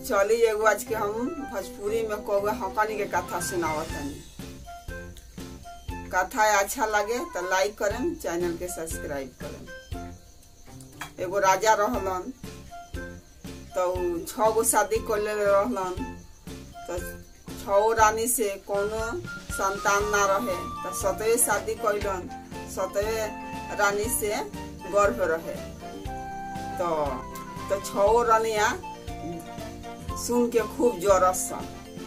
चली एगो आज के हम भोजपुरी में कौआ हकनी के कथा सुनावतनी। कथा अच्छा लगे तो लाइक करें, चैनल के सब्सक्राइब करें। एगो राजा रहलन तो 6 गो शादी कर ले रहलन, तो 6 रानी से कोनो संतान ना रहे तो 7वें शादी कैलन, 7वें रानी से गर्भ रहे। तो 6 रानिया सुन के खूब जरसन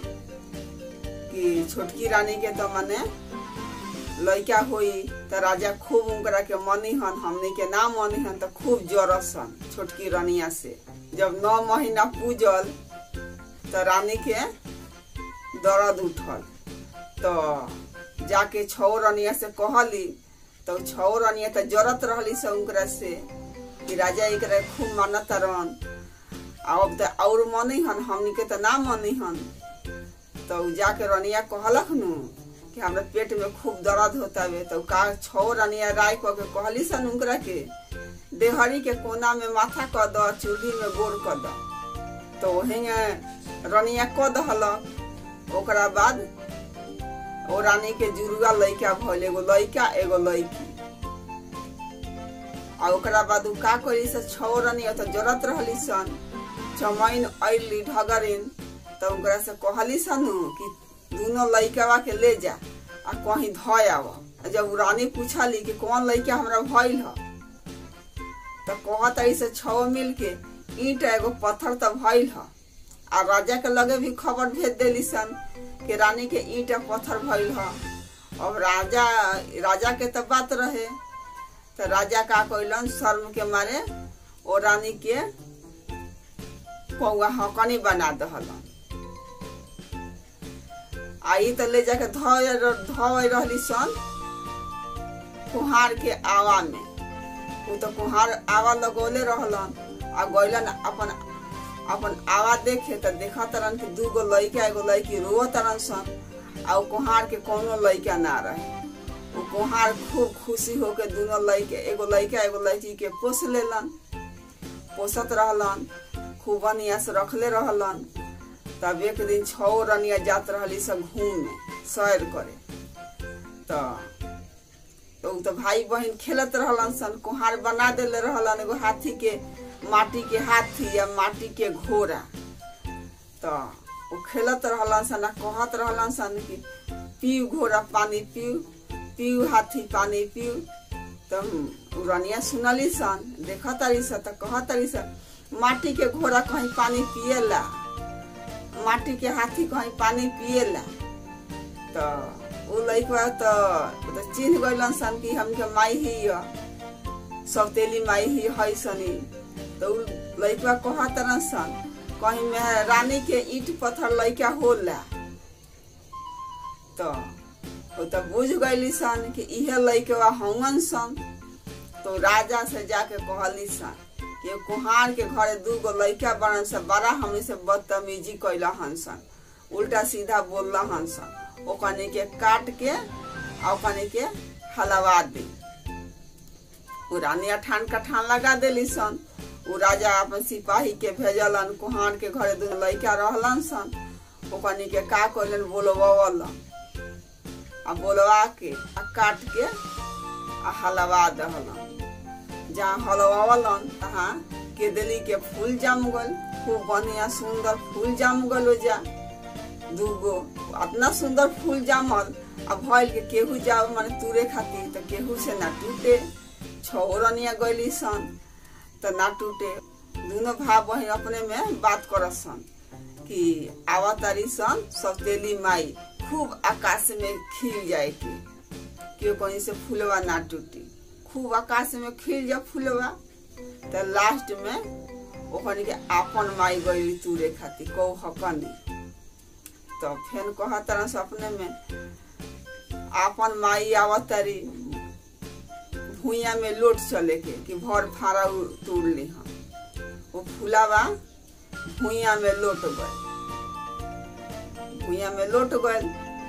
कि छोटकी रानी के तो मने लड़का हुई तो राजा खूब उनकरा के मनी हन, हमने के ना मनी हन तो खूब जरसन छोटकी रानिया से। जब 9 महीना पूजल तो रानी के दर्द उठल, तो जाके 6 रानिया से कहली, तो 6 रानिया तो जरत रहली से उनकरा से कि राजा एकरा खूब मानत रहन, अब तो और मनी हन, हमनी के तो ना मनी हन। तो जाके रानिया कहलक नु कि हमरा पेट में खूब दर्द होता है। तो का 6 रानिया राय कह के कहली सन उनकरा के देहरी के कोना में माथा क द, चूल्ही में गोड़ क द। तो वहीं रानिया क दहलक। ओकरा बाद ओ रानी के जुरुआ लइका भइल, एगो लइका एगो लइकी। आ ओकरा बाद उ का करी से 6 रानिया तो जरत रहली सन। चमैन अइली ढगरिन तो उनकरा से कहली सन कि दोनों लइकावा के ले जा आ कहीं धोय आव। जब रानी पूछली कि कौन लइका हमरा भइल ह, तो कहत ऐसे 6 मिल के ईंट एगो पत्थर तो भइल ह। आ राजा के लगे भी खबर भेज देली सन कि रानी के ईंट पत्थर भइल ह। अब राजा के तो बात रहे, तो राजा का कइलन शर्म के मारे ओ रानी के कौआ हकनी बना दहलन। आई तो ले जाके धोए रहली सन कुहार के आवा में। वो तो कुहार आवा लगौले रहलन आ गइलन अपन आवा देखे, तो देखत रहन कि 2 गो लइका एगो लइकी रोवत रहन सन आ कुहार के कोनो लइका ना रहे। वो कुहार खूब खुशी होके दोनों लइके एगो लइका एगो लइकी के पोस लेलन, पोसत रहलन, खूब बढ़िया से रखले रहलन। तब एक दिन 6 रानिया जात रहली सब घूमे सैर करे। तो भाई बहन खेलत रहलन सन, कुहार बना देले रहलन एगो हाथी के, माटी के हाथी या माटी के घोड़ा। तो वो खेलत रहलन सन, कहत रहलन सन कि पीऊ घोड़ा पानी पीऊ, पीऊ हाथी पानी पीऊ। तो रानिया सुनली सन, देखत रही सन, तो कहत रही सन माटी के घोड़ा कहीं पानी पिएला, माटी के हाथी कहीं पानी पिएला। तो वो लइकवा तो चिन्ह गइलन सन कि हमके माई ही सौतेली माई ही है सनी। तो लइकवा कहत रहन सन कहीं में रानी के ईंट पत्थर लइका होला। तो बुझ गइली सन कि इहे लइकवा हवन सन। तो राजा से जाके कहली सन कि कुहार के घरे 2 गो लइका बनन से बड़ा हमनी से बदतमीजी कैला हंसन, उल्टा सीधा बोलला हंसन। ओकनी के काट के ओकनी के हलवा दे। वो रानी ठान का ठान लगा देली सन। वो राजा अपन सिपाही के भेजलन, कुहार के घरे 2 लइका रहलन सन। ओकनी के का कैलन बोलवावलन आ बोलवा के आ काट के आ हलवा दहलन। जहाँ हलवावलन तहाँ केदली के फूल जाम गल, खूब बढ़िया सुंदर फूल जाम गल। हो जा 2 गो इतना सुंदर फूल जामल अब भइल के केहू जाओ माने तुरे खातिर तो केहू से ना टूटे। 6 रानिया गइली सन तो ना टूटे। दोनों भाई बहन अपने में बात करसन कि आवा तारी सन सौतेली माई, खूब आकाश में खिल जाए के कहीं से फूलवा ना टूटी, खूब आकाश में खिल जा फूलवा। तो लास्ट में ओखनी के आपन माई गई तुरे खातिर कौ हकनी। तो फेन कहत रहन सपने में आपन माई आवतारी भूया में लोट चले के कि भर फारा तोड़ ली हम। वो फूलावा भूया में लोट गए, भूया में लोट गए।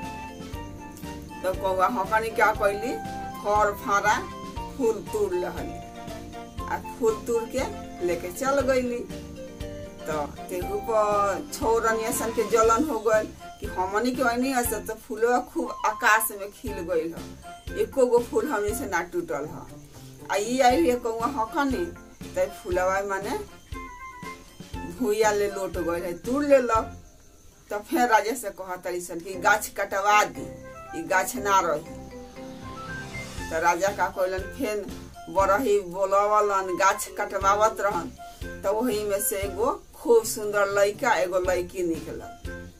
तो कौआ हकनी क्या कैली, फर फारा फूल तोड़ लहली आ फूल तोड़ के लेके चल गईली। तो तेहू पर छोरनिया सन के जलन हो गल कि हमनी के वही हस तो फूलवा खूब आकाश में खिल गइल ह। एको गो फूल हमनी से ना टूटल ह। आ ई आई है कौआ हकनी त फूलवा माने भूया ले लोट गइल है, तोड़ लेलक। तो फिर राजा से कहा तरी सन कि गाछ कटवा दी, ई गाछ ना रही। तो राजा का कहलन फिर बरही बोलवलन, गाछ कटवावत रहन। तो वही में से एगो खूब सुंदर लड़का एगो लड़की निकलन।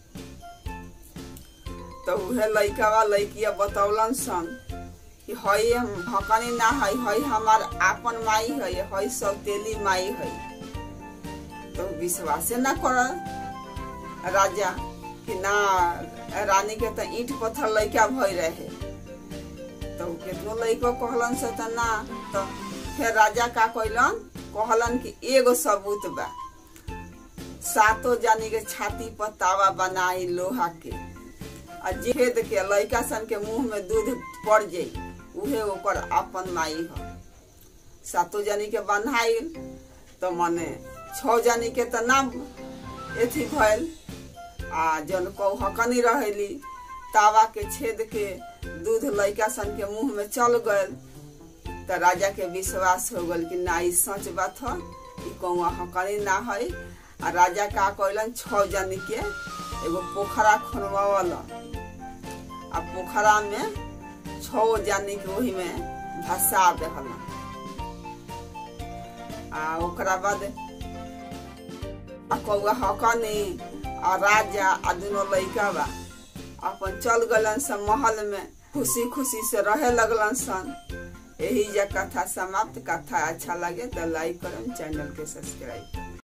तो उहे लड़का लड़किया बतौलन सन कि हई हकनी ना है, हई हमार आपन माई है, हई सौतेली माई है। तो विश्वास ना कर राजा कि ना रानी के तो ईंट पत्थर लड़का भई रहे। तो कितनो लड़का कहलन से तो ना। तो फिर राजा का कहलन कि एगो सबूत बा, सातों जानी के छाती पर तावा बनाई लोहा के, आ छेद के लड़का सन के मुंह में दूध पड़ जाई, उहे ओकर अपन माई ह। सातों जानी के बन्हाइल तो मने 6 जानी के तो ना एथी भइल। आ जन कौ हकनी रहेली तावा के छेद के दूध लड़का सन के मुंह में चल गल। तो राजा के विश्वास हो गल कि ना ई सच बात है, ई कौआ हकनी ना है। आ राजा का कहलन 6 जानी के एगो पोखरा खुनवावल, आ पोखरा में 6 जानी के वही में भसा देहल। आ ओकरा बाद कौआ हकनी आ राजा आ दोनों लड़का बा अपन चल गलन सन महल में, खुशी खुशी से रहे लगलन सन। यही जा कथा समाप्त। कथा अच्छा लगे तो लाइक करम, चैनल के सब्सक्राइब।